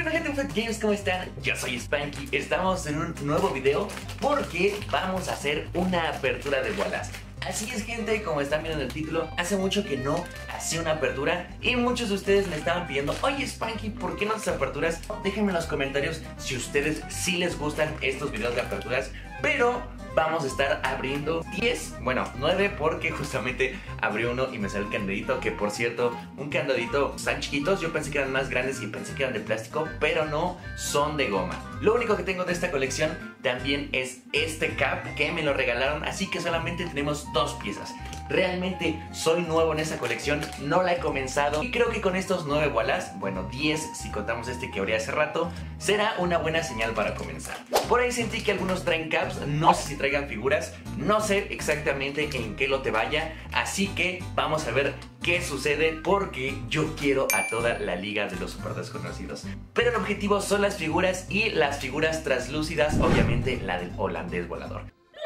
onda, gente de Fat Games? ¿Cómo están? Yo soy Spanky. Estamos en un nuevo video porque vamos a hacer una apertura de bolas. Así es, gente, como están viendo en el título, hace mucho que no hacía una apertura y muchos de ustedes me estaban pidiendo: oye, Spanky, ¿por qué no haces aperturas? Déjenme en los comentarios si ustedes sí les gustan estos videos de aperturas, pero vamos a estar abriendo 10, bueno, 9, porque justamente abrí uno y me salió el candadito, que por cierto, un candadito, están chiquitos, yo pensé que eran más grandes y pensé que eran de plástico, pero no, son de goma. Lo único que tengo de esta colección también es este cap, que me lo regalaron, así que solamente tenemos 2 piezas. Realmente soy nuevo en esta colección, no la he comenzado y creo que con estos 9 bolas, bueno 10 si contamos este que abrí hace rato, será una buena señal para comenzar. Por ahí sentí que algunos traen caps, no sé si traigan figuras, no sé exactamente en qué lote vaya, así que vamos a ver qué sucede porque yo quiero a toda la liga de los super desconocidos. Pero el objetivo son las figuras y las figuras translúcidas, obviamente la del holandés volador.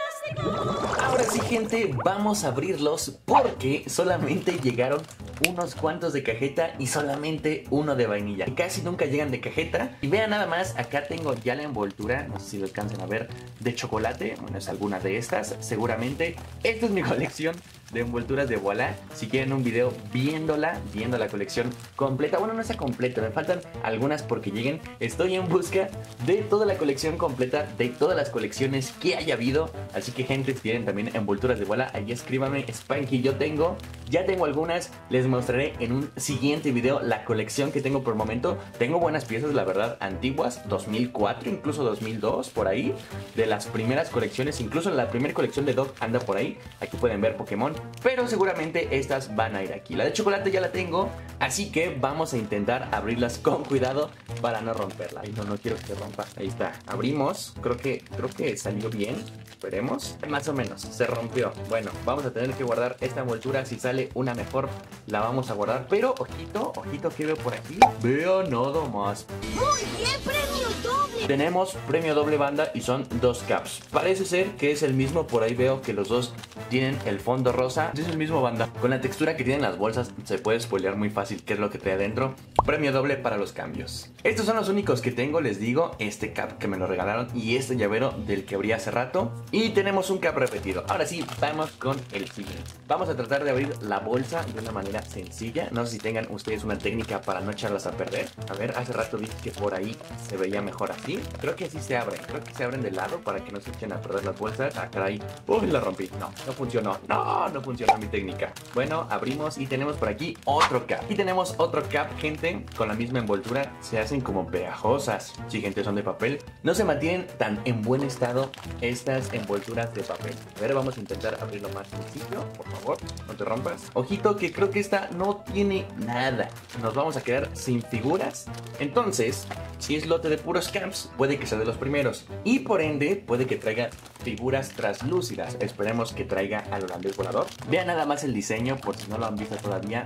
Ahora sí, gente, vamos a abrirlos porque solamente llegaron unos cuantos de cajeta y solamente uno de vainilla. Casi nunca llegan de cajeta. Y vean nada más, acá tengo ya la envoltura, no sé si lo alcancen a ver, de chocolate. Bueno, es alguna de estas, seguramente. Esta es mi colección de envolturas de Voilà. Si quieren un video viendo la colección completa, bueno, no está completa, me faltan algunas porque lleguen. Estoy en busca de toda la colección completa, de todas las colecciones que haya habido. Así que, gente, si tienen también envolturas de Voilà, ahí escríbanme, Spanky. Yo ya tengo algunas, les mostraré en un siguiente video la colección que tengo por el momento. Tengo buenas piezas, la verdad, antiguas, 2004, incluso 2002, por ahí, de las primeras colecciones. Incluso la primera colección de Doc anda por ahí. Aquí pueden ver Pokémon, pero seguramente estas van a ir aquí. La de chocolate ya la tengo, así que vamos a intentar abrirlas con cuidado para no romperla. Ay, no quiero que se rompa. Ahí está, abrimos. Creo que salió bien. Esperemos. Más o menos, se rompió. Bueno, vamos a tener que guardar esta envoltura. Si sale una mejor, la vamos a guardar. Pero, ojito, ¿qué veo por aquí? Veo nada más. ¡Muy bien! ¡Premio doble! Tenemos premio doble banda y son 2 caps. Parece ser que es el mismo, por ahí veo que los dos tienen el fondo rosa. Es el mismo banda. Con la textura que tienen las bolsas se puede spoilear muy fácil qué es lo que trae adentro. Premio doble para los cambios. Estos son los únicos que tengo, les digo. Este cap que me lo regalaron y este llavero del que abrí hace rato. Y tenemos un cap repetido. Ahora sí, vamos con el siguiente. Vamos a tratar de abrir la bolsa de una manera sencilla. No sé si tengan ustedes una técnica para no echarlas a perder. A ver, hace rato vi que por ahí se veía mejor así. Creo que así se abren. Creo que se abren de lado para que no se echen a perder las bolsas. Ah, caray. Uy, la rompí. No funcionó. No funcionó mi técnica. Bueno, abrimos y tenemos por aquí otro cap. Y tenemos otro cap, gente, con la misma envoltura. Se hacen como pegajosas. Sí, gente, son de papel. No se mantienen tan en buen estado estas envolturas de papel. A ver, vamos a intentar abrirlo más sencillo. Por favor, no te rompas. Ojito, que creo que esta no tiene nada. Nos vamos a quedar sin figuras. Entonces, si es lote de puros caps, puede que sea de los primeros. Y por ende, puede que traiga figuras translúcidas. Esperemos que traiga al holandés volador. Vean nada más el diseño, por si no lo han visto todavía.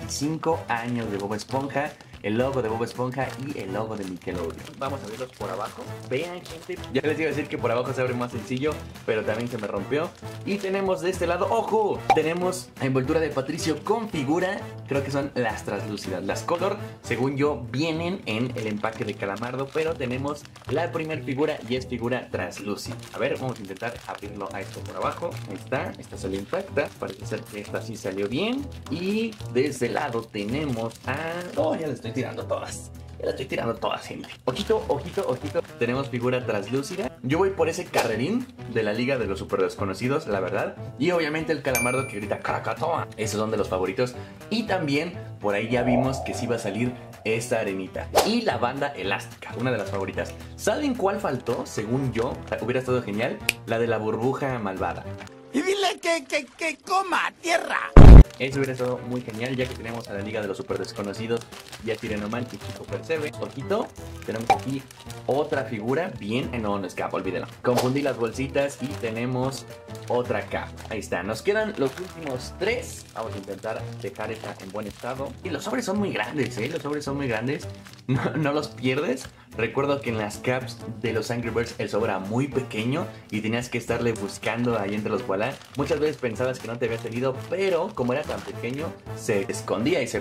25 años de Bob Esponja, el logo de Bob Esponja y el logo de Nickelodeon. Vamos a verlos por abajo. Vean, gente, ya les iba a decir que por abajo se abre más sencillo, pero también se me rompió. Y tenemos de este lado, ¡ojo! Tenemos la envoltura de Patricio con figura. Creo que son las translúcidas. Las color, según yo, vienen en el empaque de Calamardo, pero tenemos la primera figura y es figura translúcida. A ver, vamos a intentar abrirlo a esto por abajo. Ahí está, esta salió intacta. Parece ser que esta sí salió bien. Y de este lado tenemos a... ¡oh, ya le estoy tirando todas! Ya la estoy tirando todas, gente. Ojito. Tenemos figura translúcida. Yo voy por ese carrerín de la liga de los super desconocidos, la verdad. Y obviamente el Calamardo que grita Krakatoa. Esos son de los favoritos. Y también por ahí ya vimos que sí va a salir esta arenita. Y la banda elástica, una de las favoritas. ¿Saben cuál faltó? Según yo, hubiera estado genial. La de la burbuja malvada. Y dile que coma tierra. Eso hubiera estado muy genial, ya que tenemos a la liga de los super desconocidos, ya Tirenoman y Chico Percebe. Ojito, tenemos aquí otra figura, bien, no escapa, olvídenlo. Confundí las bolsitas y tenemos otra capa. Ahí está, nos quedan los últimos 3. Vamos a intentar dejar esta en buen estado. Y los sobres son muy grandes, los sobres son muy grandes. No los pierdes. Recuerdo que en las caps de los Angry Birds el sobre era muy pequeño y tenías que estarle buscando ahí entre los Voilà. Muchas veces pensabas que no te había salido, pero como era tan pequeño, se escondía y se perdía.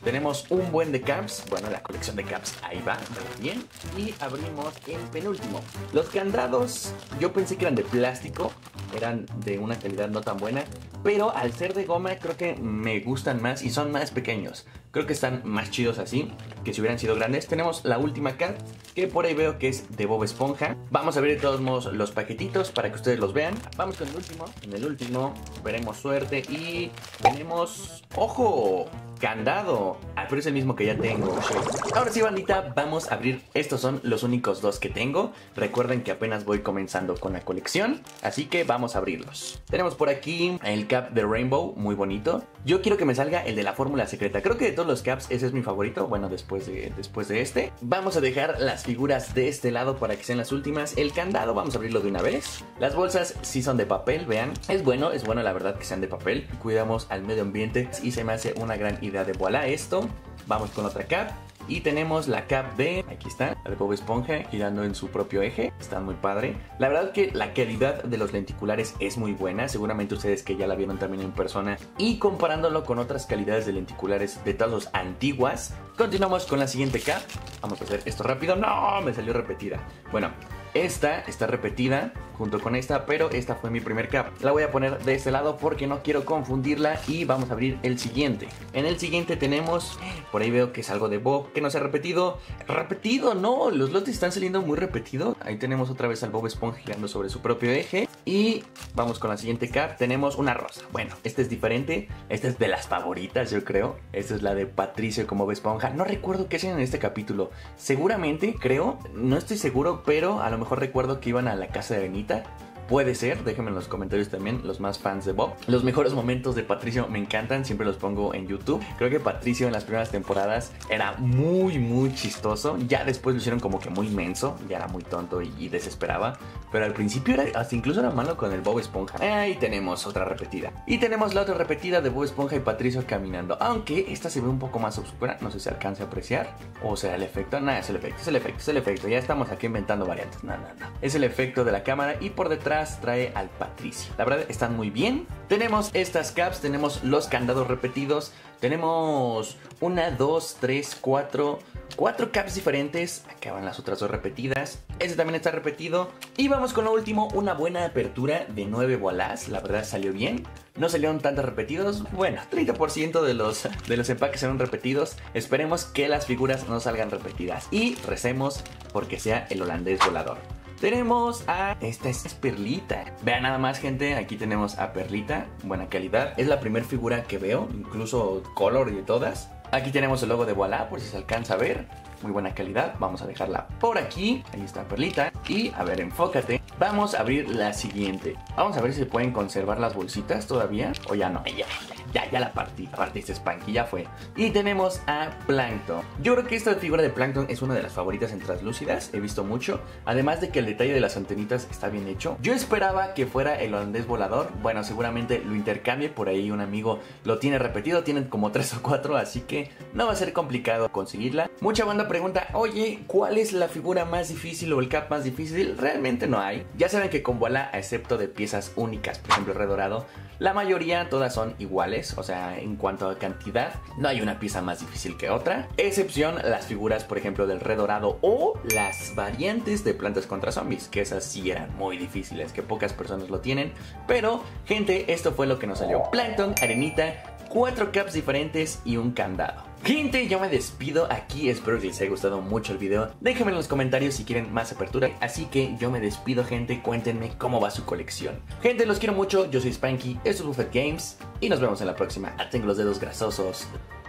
Tenemos un buen de caps. Bueno, la colección de caps ahí va, bien. Y abrimos el penúltimo. Los candados, yo pensé que eran de plástico, eran de una calidad no tan buena, pero al ser de goma creo que me gustan más y son más pequeños. Creo que están más chidos así que si hubieran sido grandes. Tenemos la última cap, que por ahí veo que es de Bob Esponja. Vamos a abrir de todos modos los paquetitos para que ustedes los vean. Vamos con el último. En el último veremos suerte y tenemos... ¡ojo! Candado. Ah, pero es el mismo que ya tengo. Ahora sí, bandita, vamos a abrir. Estos son los únicos dos que tengo. Recuerden que apenas voy comenzando con la colección, así que vamos a abrirlos. Tenemos por aquí el cap de Rainbow, muy bonito. Yo quiero que me salga el de la fórmula secreta. Creo que de todos los caps ese es mi favorito. Bueno, después de este. Vamos a dejar las figuras de este lado para que sean las últimas. El candado vamos a abrirlo de una vez. Las bolsas sí son de papel, vean. Es bueno la verdad que sean de papel. Cuidamos al medio ambiente y se me hace una gran idea de voilà esto. Vamos con otra cap. Y tenemos la cap de... aquí está, la de Bob Esponja girando en su propio eje. Está muy padre. La verdad que la calidad de los lenticulares es muy buena. Seguramente ustedes que ya la vieron también en persona. Y comparándolo con otras calidades de lenticulares de todas las antiguas. Continuamos con la siguiente cap. Vamos a hacer esto rápido. ¡No! Me salió repetida. Bueno, esta está repetida junto con esta, pero esta fue mi primer cap. La voy a poner de este lado porque no quiero confundirla y vamos a abrir el siguiente. En el siguiente tenemos, por ahí veo que es algo de Bob, que no se ha repetido. ¡Repetido! No, los lotes están saliendo muy repetidos. Ahí tenemos otra vez al Bob Esponja girando sobre su propio eje. Y vamos con la siguiente cap. Tenemos una rosa. Bueno, esta es diferente. Esta es de las favoritas, yo creo. Esta es la de Patricio como Bob Esponja. No recuerdo qué hacen en este capítulo. Seguramente, creo, no estoy seguro, pero a lo mejor recuerdo que iban a la casa de Benita. Puede ser, déjenme en los comentarios también, los más fans de Bob. Los mejores momentos de Patricio me encantan, siempre los pongo en YouTube. Creo que Patricio en las primeras temporadas era muy chistoso. Ya después lo hicieron como que muy menso, ya era muy tonto y desesperaba. Pero al principio hasta incluso era malo con el Bob Esponja. Ahí tenemos otra repetida. Y tenemos la otra repetida de Bob Esponja y Patricio caminando. Aunque esta se ve un poco más oscura, no sé si se alcance a apreciar. ¿O será el efecto? Nada, es el efecto. Ya estamos aquí inventando variantes. No. Es el efecto de la cámara y por detrás trae al Patricio. La verdad están muy bien. Tenemos estas caps, tenemos los candados repetidos. Tenemos 1, 2, 3, 4 caps diferentes. Acá van las otras dos repetidas. Este también está repetido. Y vamos con lo último, una buena apertura de 9 voilás. La verdad salió bien. No salieron tantos repetidos. Bueno, 30% de los empaques serán repetidos. Esperemos que las figuras no salgan repetidas. Y recemos porque sea el holandés volador. Tenemos a... esta es Perlita. Vean nada más, gente. Aquí tenemos a Perlita. Buena calidad. Es la primera figura que veo. Incluso color y todas. Aquí tenemos el logo de Voilà, por si se alcanza a ver. Muy buena calidad. Vamos a dejarla por aquí. Ahí está Perlita. Y a ver, enfócate. Vamos a abrir la siguiente. Vamos a ver si se pueden conservar las bolsitas todavía. O ya no. Ya la partí. Partiste Spanky, ya fue. Y tenemos a Plankton. Yo creo que esta figura de Plankton es una de las favoritas en translúcidas. He visto mucho. Además de que el detalle de las antenitas está bien hecho. Yo esperaba que fuera el holandés volador. Bueno, seguramente lo intercambie. Por ahí un amigo lo tiene repetido. Tienen como 3 o 4. Así que no va a ser complicado conseguirla. Mucha banda pregunta, oye, ¿cuál es la figura más difícil o el cap más difícil? Realmente no hay. Ya saben que con Voilà, excepto de piezas únicas, por ejemplo el redorado, la mayoría todas son iguales. O sea, en cuanto a cantidad, no hay una pieza más difícil que otra. Excepción las figuras, por ejemplo, del redorado o las variantes de Plantas contra Zombies, que esas sí eran muy difíciles, que pocas personas lo tienen. Pero, gente, esto fue lo que nos salió. Plankton, arenita, 4 caps diferentes y un candado. Gente, yo me despido aquí, espero que les haya gustado mucho el video. Déjenme en los comentarios si quieren más apertura. Así que yo me despido, gente, cuéntenme cómo va su colección. Gente, los quiero mucho, yo soy Spanky, esto es Buffet Games y nos vemos en la próxima. Tengo los dedos grasosos.